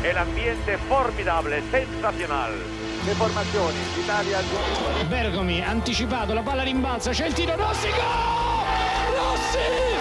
e l'ambiente formidabile, sensacional. Le formazioni, l'Italia... Bergomi, anticipato, la palla rimbalza, c'è il tiro, Rossi, gol! Rossi!